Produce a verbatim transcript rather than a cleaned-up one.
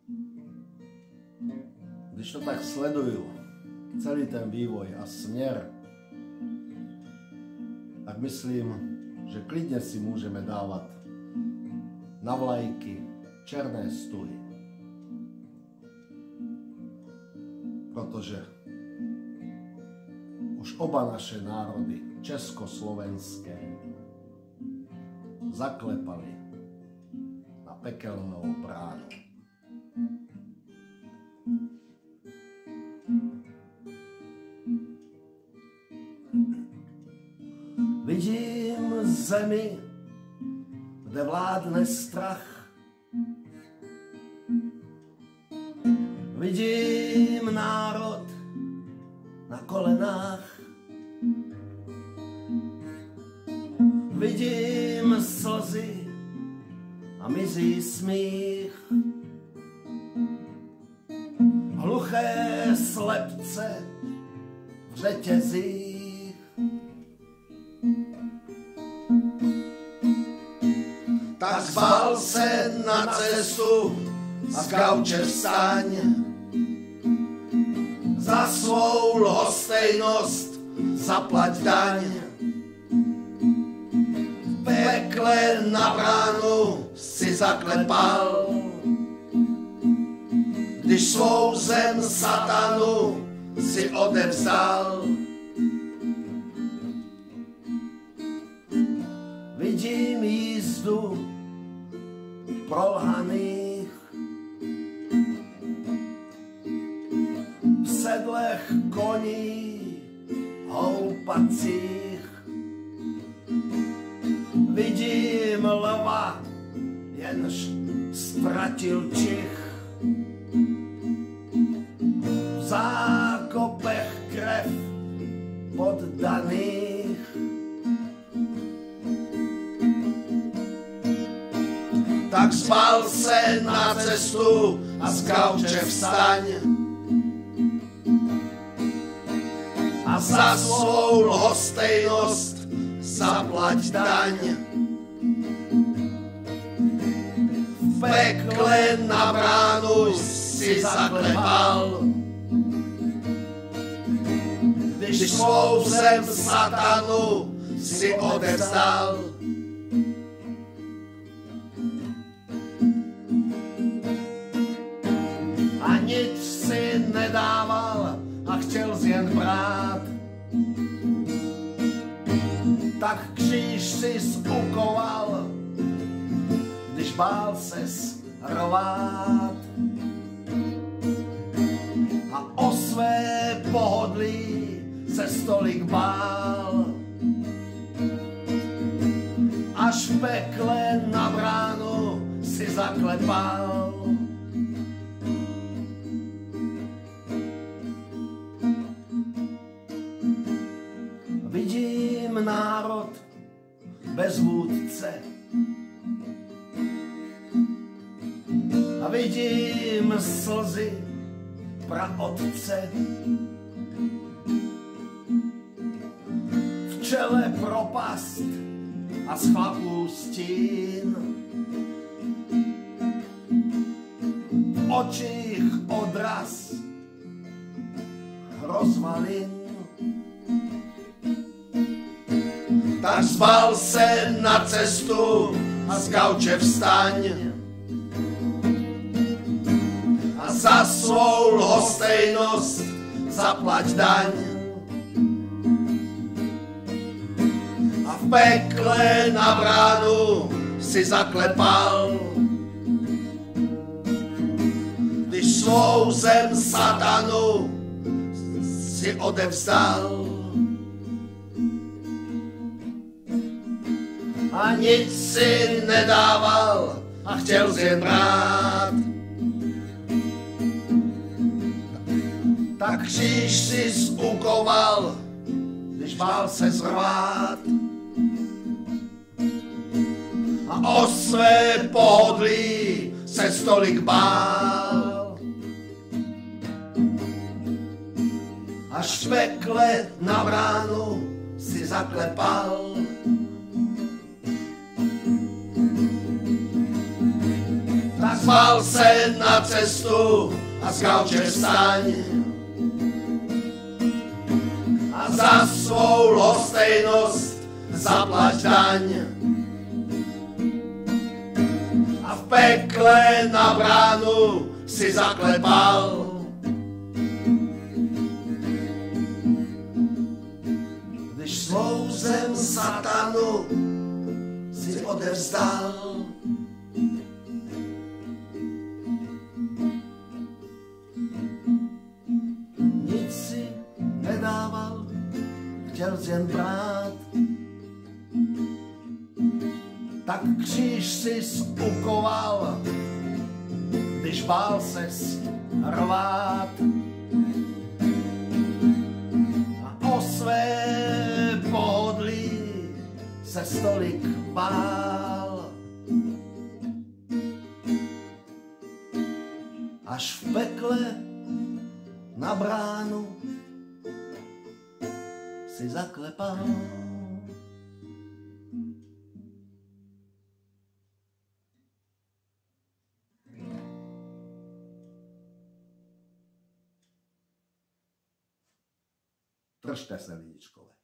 Když to tak sleduju, celý ten vývoj a směr, tak myslím, že klidně si můžeme dávat na vlajky černé stuhy. Protože už oba naše národy, československé, zaklepali na pekelnou bránu. Vidím zemi, kde vládne strach. Vidím národ na kolenách. Vidím slzy a mizí smích. Hluché slepce v řetězích. Tak bál se na cestu a z gauče vstaň. Za svou lhostejnost zaplať daň. V pekle na bránu si zaklepal, když svou zem satanu si odevzdal. Vidím jízdu prolhaných v sedlech koní houpacích. Vidím lva, jenž ztratil čich. V zákopech krev poddaných. Tak zbal se na cestu a z gauče vstaň. A za svou lhostejnost zaplať daň. V pekle na bránu si zaklepal, když svou zem satanu si odevzdal. A nic si nedával a chtěl jen brát. Tak kříž si zbukoval, když bál ses rvát. A o své pohodlí se stolik bál, až v pekle na bránu si zaklepal. Vidím národ bez vůdce a vidím slzy praotce. V čele propast a z chlapů stín. V očích odraz rozvalin. Tak zbal se na cestu a z gauče vstaň. A za svou lhostejnost zaplať daň. A v pekle na bránu si zaklepal, když svou zem satanu si odevzdal. A nic si nedával a chtěl jen brát. Tak kříž si zbukoval, když bál se zrvát. A o své pohodlí se stolik bál, až v pekle na bránu si zaklepal. Tak Naspal se na cestu a z gauče vstaň a za svou lhostejnost zaplať daň. A v pekle na bránu si zaklepal, když svou zem satanu si odevzdal. Nic si nedával, chtěl jsi jen brát, tak kříž sis ukoval, když bál ses rvát. A o své pohodlí se stolik bál, až v pekle na bránu si zaklepal. Držte se, lidičkové.